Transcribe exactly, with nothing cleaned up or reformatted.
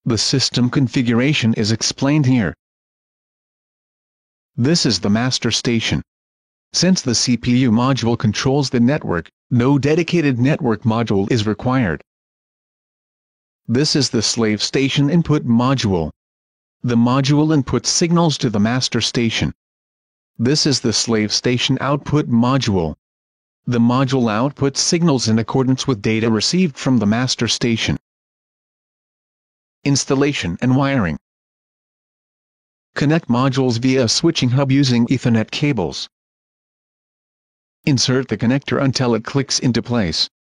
The system configuration is explained here. This is the master station. Since the C P U module controls the network, no dedicated network module is required. This is the slave station input module. The module inputs signals to the master station. This is the slave station output module. The module outputs signals in accordance with data received from the master station. Installation and wiring. Connect modules via a switching hub using Ethernet cables. Insert the connector until it clicks into place.